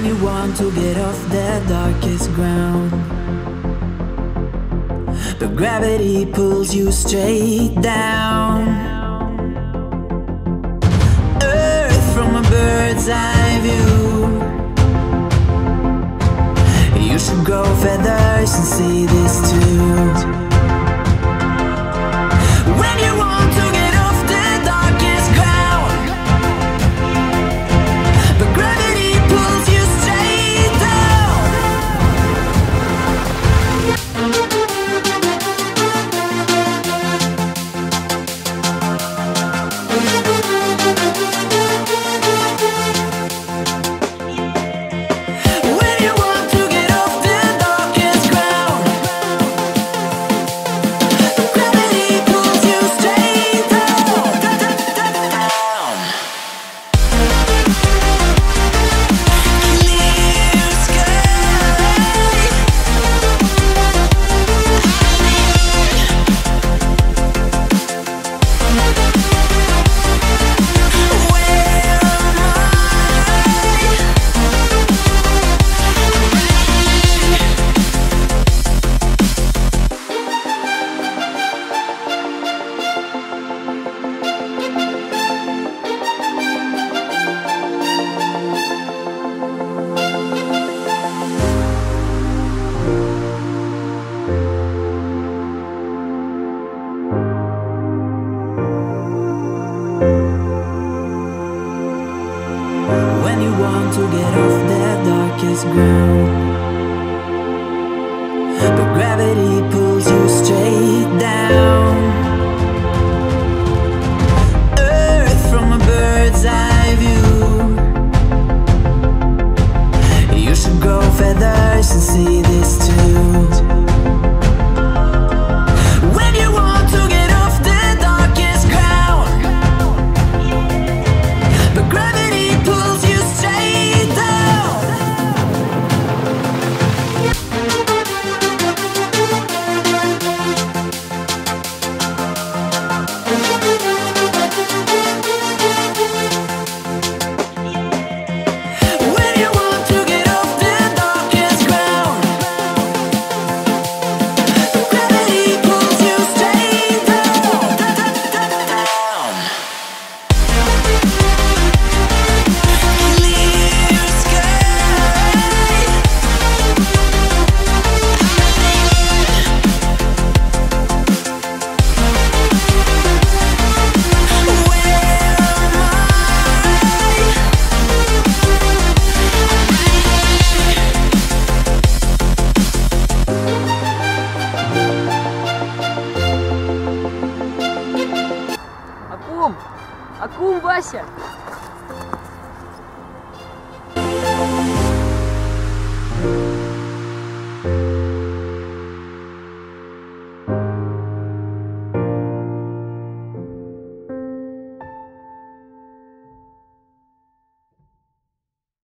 you want to get off the darkest ground, but gravity pulls you straight down. Earth from a bird's eye view. You should grow feathers and see this too. When you want to get off the darkest ground, but gravity pulls you straight down. When you want to get off the darkest ground, but gravity pulls you straight down. Clear sky. When you want to get off the darkest ground, but gravity pulls you straight down. Earth from a bird's eye view. You should grow feathers and see this too. When you want to get off the darkest ground, but gravity pulls you straight down. When you want to get off the darkest ground, but gravity pulls you straight down. Clear sky. Акум! Акум, Вася!